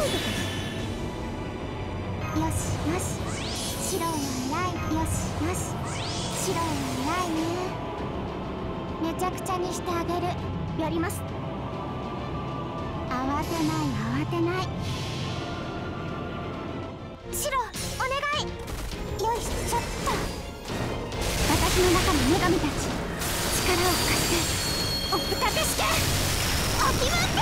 よしよし、白は偉い。よしよし、白は偉いね。めちゃくちゃにしてあげる。やります。慌てない慌てない。白お願い。よいしょっと。私の中の女神たち、力を貸してお深手してお気分で。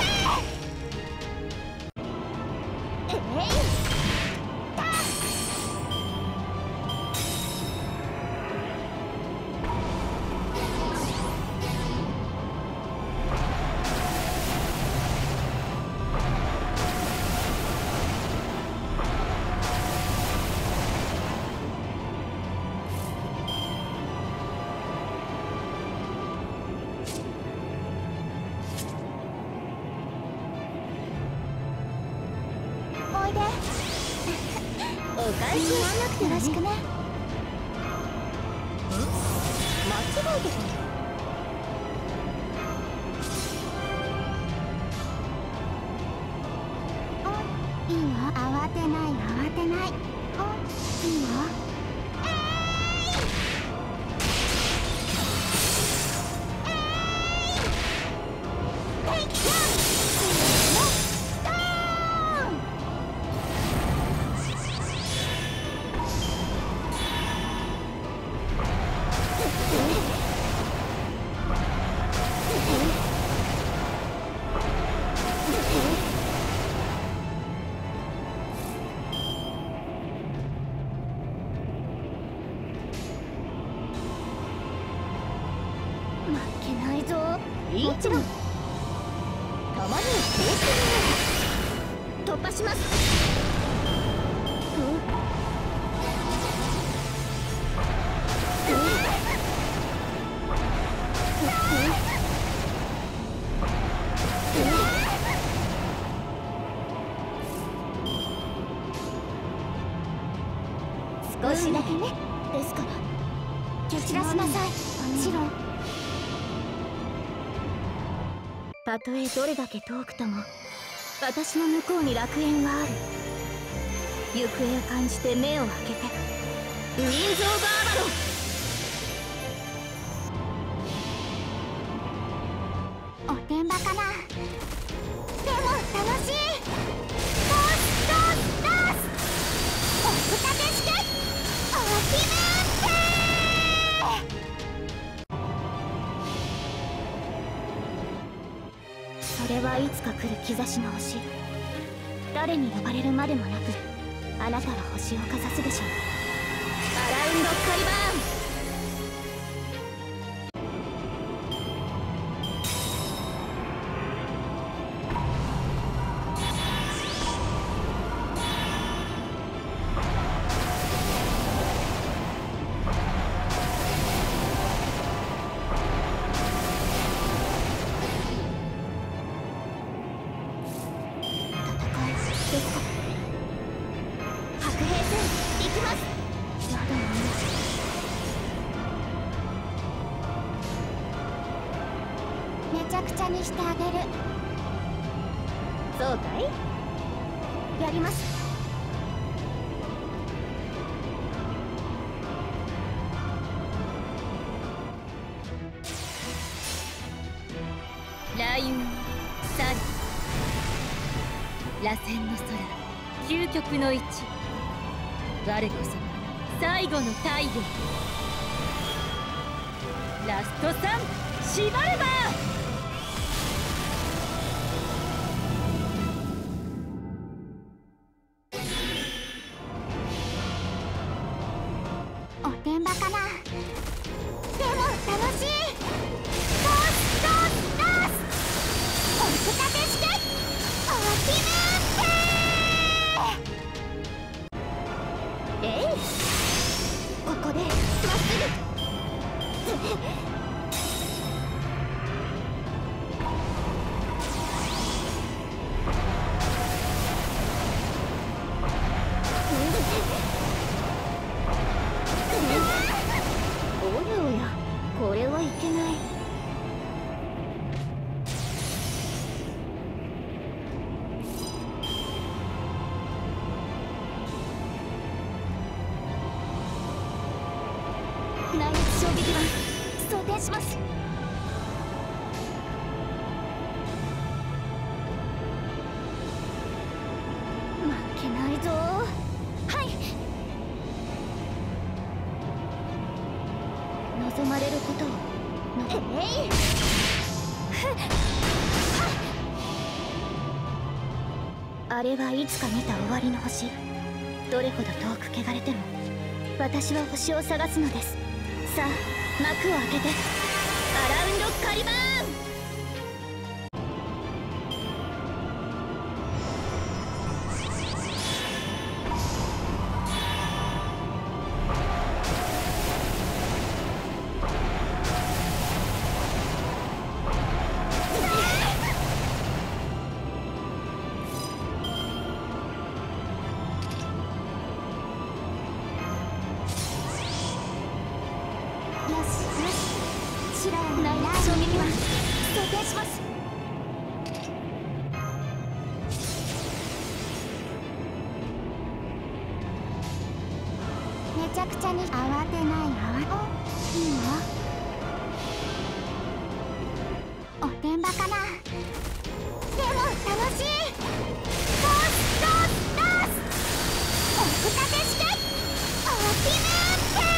お返しにならなくてよろしくね。間違えてた。いいよ、慌てない慌てない。いいよ。もちろん。たまにはこうしてみよう。突破します。少しだけね。ですから蹴散らしなさい、白。たとえどれだけ遠くとも、私の向こうに楽園はある。行方を感じて目を開けて。ウィンゾーバーバロン。おてんばかな。でも楽しい。ドスドスドス。おふたてしてお気分で。それはいつか来る兆しの星。誰に呼ばれるまでもなく、あなたは星をかざすでしょう。アラウンドカリバーン。めちゃくちゃにしてあげる。そうかい？やります。 雷雲、サル、螺旋の空、究極の位置。我こそ最後の太陽。ラストサン、シバルバー。 おてんばかな。でも楽しい。ドスドスドス。おふたてしてお気分で。ここでまっすぐ。 援します。負けないぞ。はい。望まれることをあれはいつか見た終わりの星。どれほど遠く汚れても私は星を探すのです。さあ幕を開けて、アラウンドカリバーン。めちゃくちゃに慌てないいいの？おてんばかな。でも楽しい。ドスドスドス。おふたてしておきめって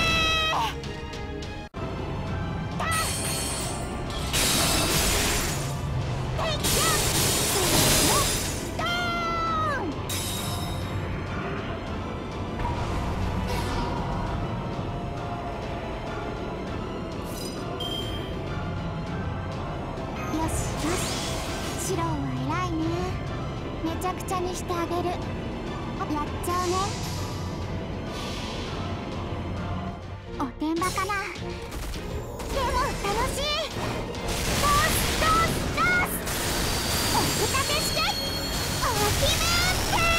シローは偉いね。めちゃくちゃにしてあげる。やっちゃうね。おてんばかな。でも楽しい。ドスドスドス。おふたてしておきめって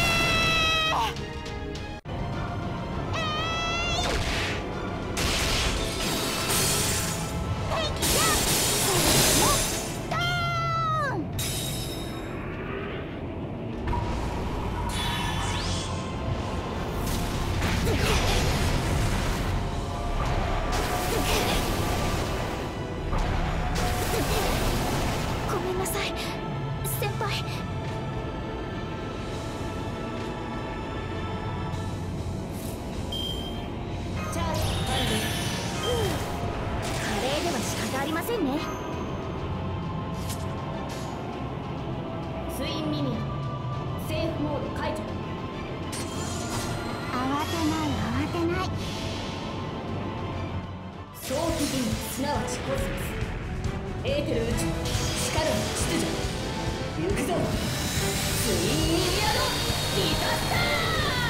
ごめんなさい先輩。チャージ完了。華麗では仕方ありませんね。ツインミミアセーフモード解除。慌てない早期陣すなわちコスモスエーテル宇宙力の秩序行くぞツインミミアのディザスター。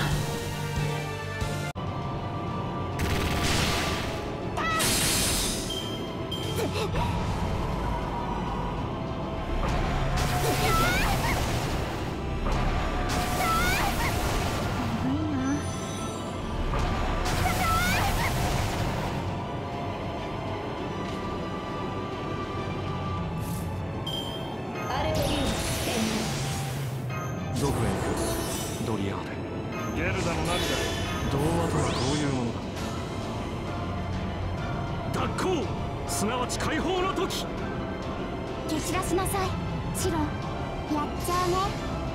どこへ行くドリアーデ。ゲルダの涙。童話とはこういうものだ。脱行すなわち解放の時。 蹴散らしなさいシロ。やっちゃうね。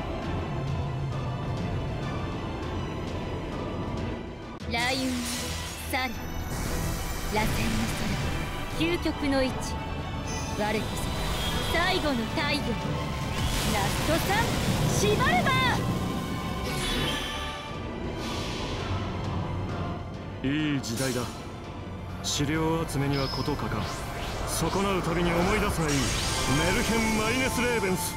雷雲去る螺旋の空究極の位置。我こそ最後の太陽ラストサンシバルバー。いい時代だ。資料集めには事欠かん。損なうたびに思い出すがいい。メルヘン・マイネス・レーベンス。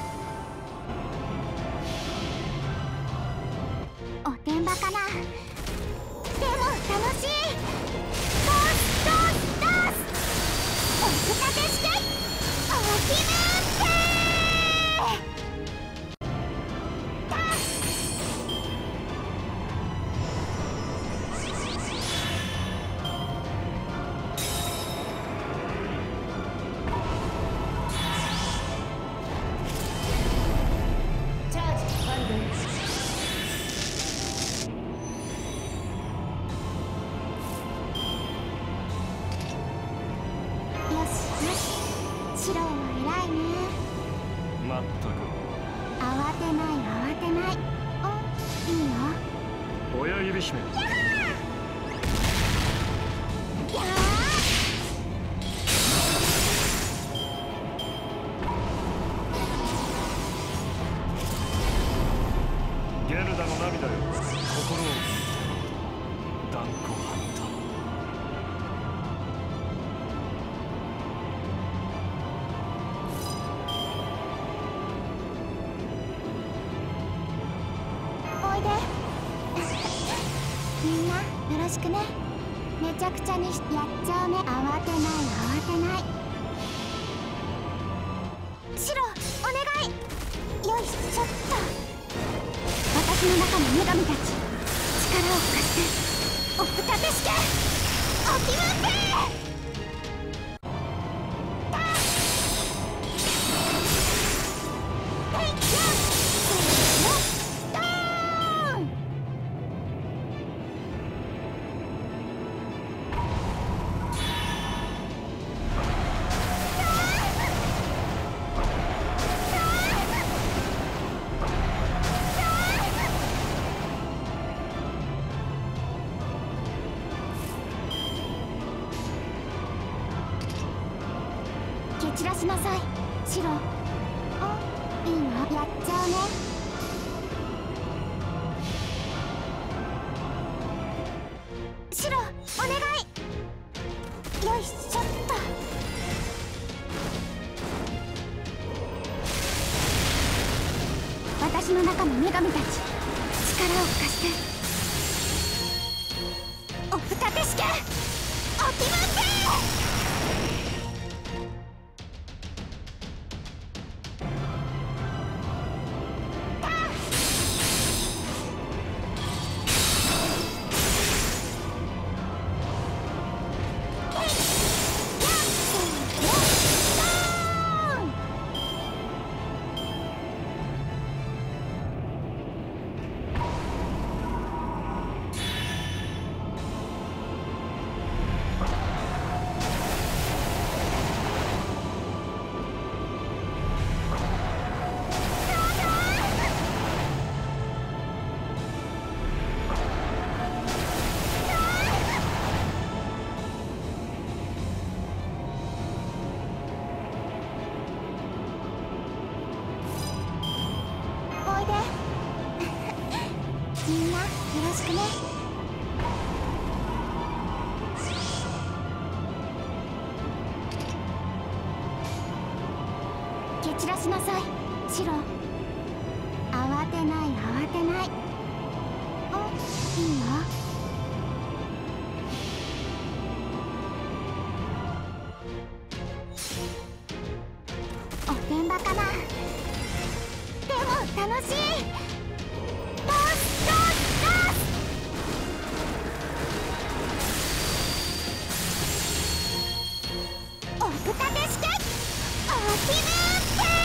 おてんばかな。でも楽しい。ドスドスドス。おふたてしておきめって姫。ゲルダの涙よ、心を断固張った。 おいでみんなよろしくね。めちゃくちゃにしてやっちゃうね。慌てない慌てない。シロお願い。よいしょっと。私の中の女神たち、力を貸しておふたてしてお気分で蹴散らしなさい、シロ。いいの、やっちゃうね。シロお願い。よいしょっと。私の中の女神たち、力を貸しておふたてしてお気分でみんなよろしくね。蹴散らしなさい、シロ。慌てない慌てない。いいの。おてんばかな。でも楽しい。おふたてしてお気分で